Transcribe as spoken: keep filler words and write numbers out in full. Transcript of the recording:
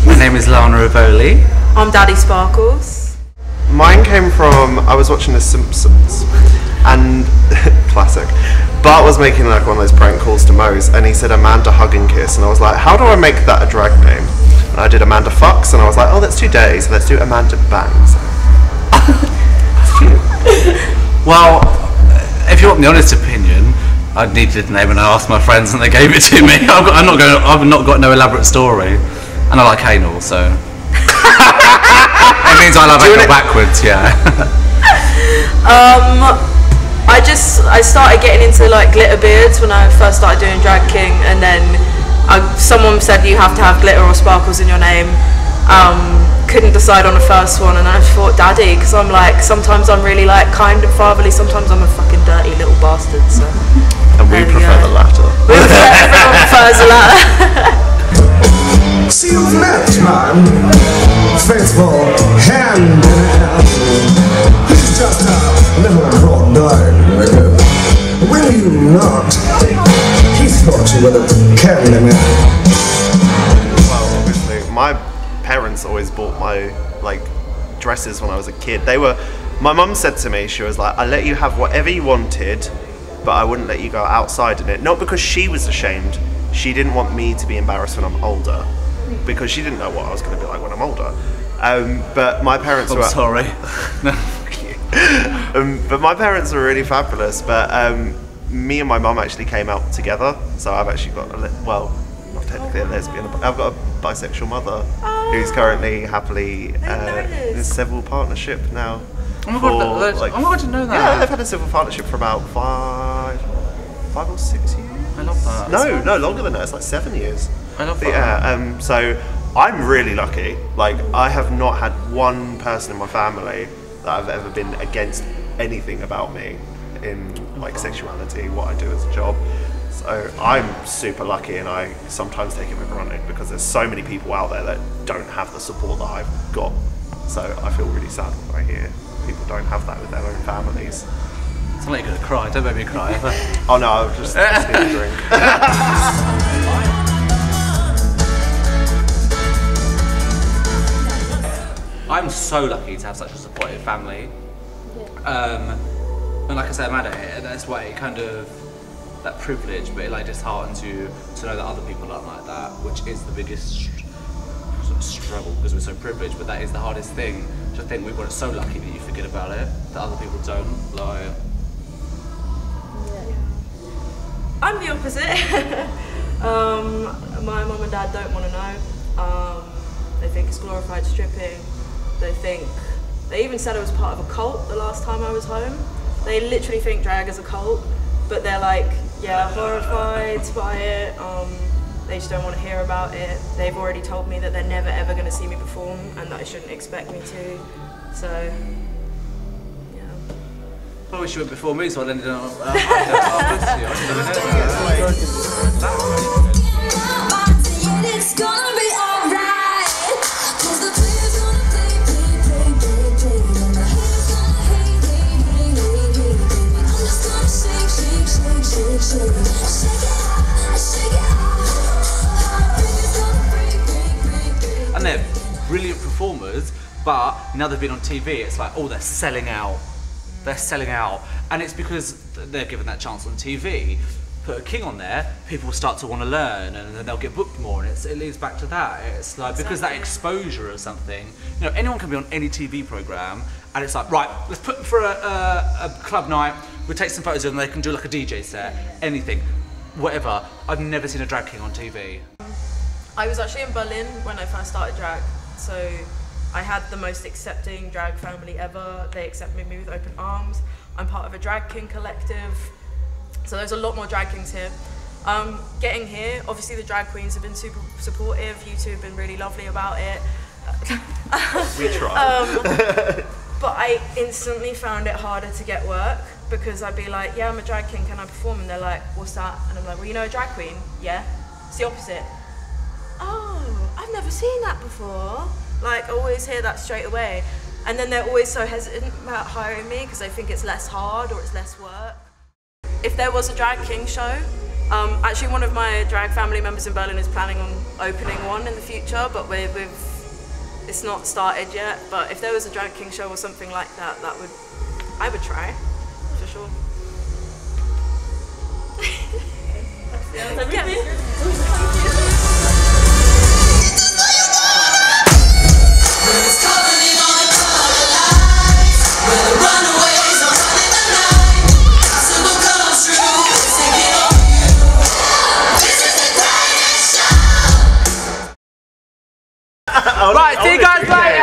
My name is Lana Rivoli. I'm Daddy Sparkles. Mine came from, I was watching The Simpsons, and classic. Bart was making like one of those prank calls to Mose, and he said Amanda Hug and Kiss, and I was like, how do I make that a drag name? And I did Amanda Fucks, and I was like, oh, that's too dirty, so let's do Amanda Bangs. Well, if you want the honest opinion, I needed a name and I asked my friends and they gave it to me. I've, got, I'm not going. I've not got no elaborate story, and I like anal, so it means I love anal backwards. Yeah. um, I just I started getting into like glitter beards when I first started doing Drag King, and then I, someone said you have to have glitter or sparkles in your name. Um, couldn't decide on the first one, and I just thought Daddy, because I'm like, sometimes I'm really like kind and fatherly, sometimes I'm a fucking dirty little bastard, so. And we prefer the latter. We prefer, everyone prefers the latter. See, you've met man, faithful hand in hand. He's just a little brought down, nigga. Will you not? He thought you were the candy man. Well, obviously, my parents always bought my like dresses when I was a kid. They were, my mum said to me, she was like, I let you have whatever you wanted, but I wouldn't let you go outside in it. Not because she was ashamed, she didn't want me to be embarrassed when I'm older, because she didn't know what I was going to be like when I'm older. Um, but my parents I'm were sorry. No. um, but my parents were really fabulous. But um, me and my mum actually came out together, so I've actually got a li- well. Not technically a lesbian, but I've got a bisexual mother oh, who's currently happily uh, in a civil partnership now. Oh my god, that, like, oh my god, I didn't know that. Yeah, they've had a civil partnership for about five, five or six years. I love that. No, no, longer than that. It's like seven years. I love but that. Yeah, um, so I'm really lucky. Like, I have not had one person in my family that I've ever been against anything about me in like sexuality, what I do as a job. So I'm super lucky, and I sometimes take it for granted because there's so many people out there that don't have the support that I've got. So I feel really sad when I hear people don't have that with their own families. It's not like you're gonna cry, don't make me cry. Oh no, I just, just need a drink. I'm so lucky to have such a supportive family. Um, and like I said, Amanda, that's why it kind of, that privilege, but it like disheartens you to know that other people aren't like that, which is the biggest sort of struggle because we're so privileged, but that is the hardest thing. Just think we've got so lucky that you forget about it, that other people don't. Like, yeah. I'm the opposite. um, my mum and dad don't want to know. Um, they think it's glorified stripping. They think, they even said I was part of a cult the last time I was home. They literally think drag is a cult, but they're like, yeah, horrified by it. Um, they just don't want to hear about it. They've already told me that they're never ever going to see me perform and that I shouldn't expect me to. So, yeah. I wish you went before me, so I ended up. Uh, it's gonna be alright. Cause the player's gonna play, play, play, play, play. And the haters gonna hate, hate, hate, hate, hate, baby. I'm just gonna shake, shake, shake, shake, shake. Shake it out, shake it out. Heartbreak is gonna break, break, break, break. And they're brilliant performers, but now they've been on T V, it's like, oh, they're selling out. They're selling out. And it's because they're given that chance on T V. Put a king on there, people will start to want to learn, and then they'll get booked more, and it's, it leads back to that. It's like, exactly. Because that exposure of something, you know, anyone can be on any T V program, and it's like, right, let's put them for a, a, a club night, we'll take some photos of them, they can do like a D J set, anything, whatever. I've never seen a drag king on T V. I was actually in Berlin when I first started drag, so I had the most accepting drag family ever. They accept me with open arms. I'm part of a drag king collective. So there's a lot more drag kings here. Um, getting here, obviously the drag queens have been super supportive. You two have been really lovely about it. We try. um, but I instantly found it harder to get work because I'd be like, yeah, I'm a drag king, can I perform? And they're like, what's that? And I'm like, well, you know a drag queen? Yeah. It's the opposite. Oh, I've never seen that before. Like, I always hear that straight away. And then they're always so hesitant about hiring me because they think it's less hard or it's less work. If there was a drag king show, Um, actually, one of my drag family members in Berlin is planning on opening one in the future, but we're, we've, it's not started yet. But if there was a Drag King show or something like that, that would, I would try, for sure. Right, see you guys later.